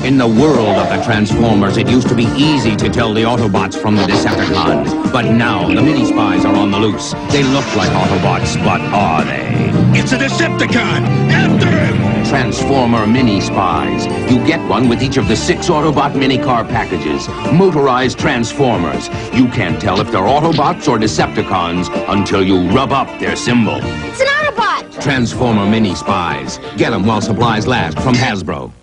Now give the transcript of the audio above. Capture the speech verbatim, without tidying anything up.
In the world of the Transformers, it used to be easy to tell the Autobots from the Decepticons. But now, the mini-spies are on the loose. They look like Autobots, but are they? It's a Decepticon! After him! Transformer mini-spies. You get one with each of the six Autobot mini-car packages. Motorized Transformers. You can't tell if they're Autobots or Decepticons until you rub up their symbol. It's an Autobot! Transformer mini-spies. Get them while supplies last from Hasbro.